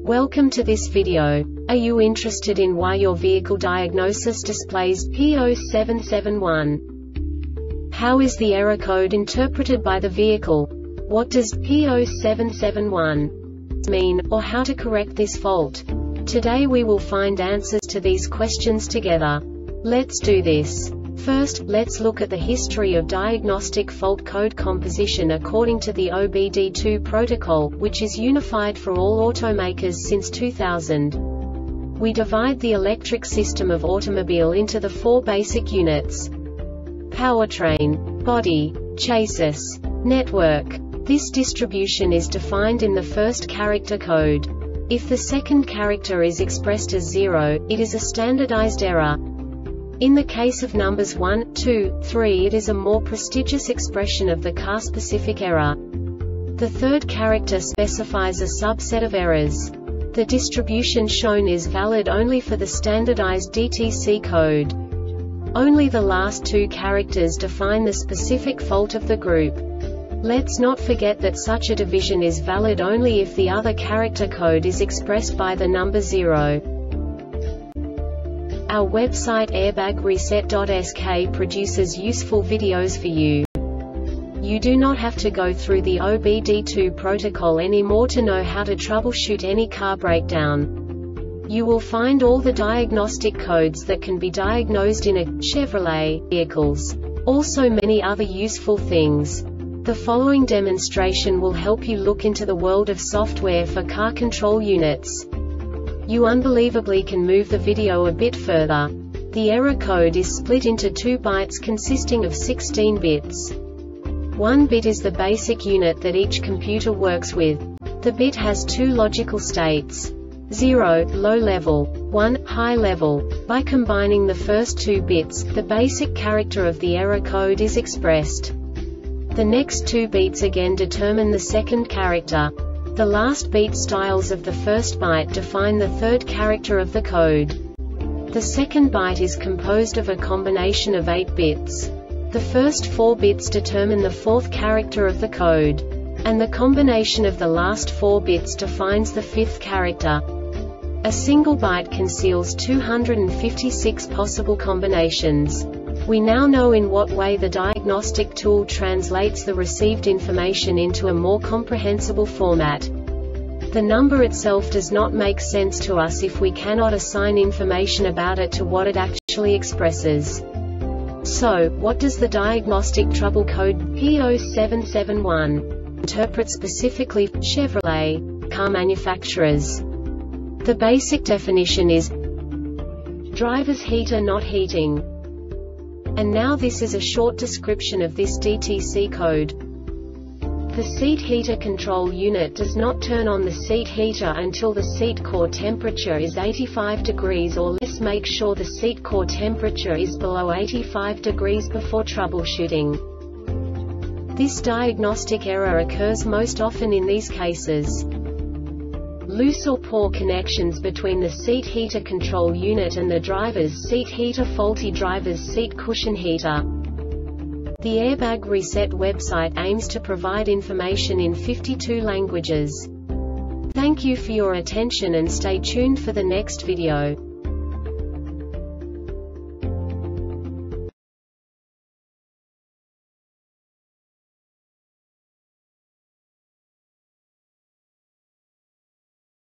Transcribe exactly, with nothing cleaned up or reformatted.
Welcome to this video. Are you interested in why your vehicle diagnosis displays P zero seven seven one? How is the error code interpreted by the vehicle? What does P zero seven seven one mean, or how to correct this fault? Today we will find answers to these questions together. Let's do this. First, let's look at the history of diagnostic fault code composition according to the O B D two protocol, which is unified for all automakers since two thousand. We divide the electric system of automobile into the four basic units: powertrain, body, chassis, network. This distribution is defined in the first character code. If the second character is expressed as zero, it is a standardized error. In the case of numbers one, two, three, it is a more prestigious expression of the car-specific error. The third character specifies a subset of errors. The distribution shown is valid only for the standardized D T C code. Only the last two characters define the specific fault of the group. Let's not forget that such a division is valid only if the other character code is expressed by the number zero. Our website airbag reset dot S K produces useful videos for you. You do not have to go through the O B D two protocol anymore to know how to troubleshoot any car breakdown. You will find all the diagnostic codes that can be diagnosed in a Chevrolet vehicles. Also many other useful things. The following demonstration will help you look into the world of software for car control units. You unbelievably can move the video a bit further. The error code is split into two bytes consisting of sixteen bits. One bit is the basic unit that each computer works with. The bit has two logical states: zero, low level, one, high level. By combining the first two bits, the basic character of the error code is expressed. The next two bits again determine the second character. The last beat styles of the first byte define the third character of the code. The second byte is composed of a combination of eight bits. The first four bits determine the fourth character of the code. And the combination of the last four bits defines the fifth character. A single byte conceals two hundred fifty-six possible combinations. We now know in what way the diagnostic tool translates the received information into a more comprehensible format. The number itself does not make sense to us if we cannot assign information about it to what it actually expresses. So, what does the diagnostic trouble code P zero seven seven one interpret specifically for Chevrolet car manufacturers? The basic definition is driver's heater not heating. And now this is a short description of this D T C code. The seat heater control unit does not turn on the seat heater until the seat core temperature is eighty-five degrees or less. Make sure the seat core temperature is below eighty-five degrees before troubleshooting. This diagnostic error occurs most often in these cases: loose or poor connections between the seat heater control unit and the driver's seat heater, faulty driver's seat cushion heater. The Airbag Reset website aims to provide information in fifty-two languages. Thank you for your attention and stay tuned for the next video.